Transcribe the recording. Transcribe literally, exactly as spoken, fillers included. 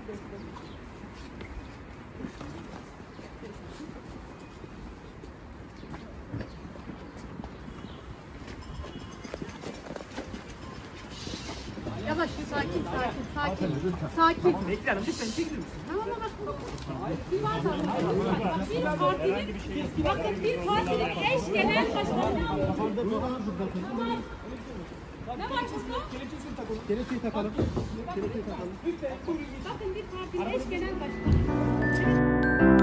Yavaş, sakin, sakin, sakin. Sakin. Bekle hanım, lütfen çekilir misin? Tamam ama bir var da. Bir partinin, bakın bir partinin eş genel başkanı. Ne var kızım? Kelepçeyi takalım. Kelepçeyi takalım. Bakın bir partinin eş genel başkanı.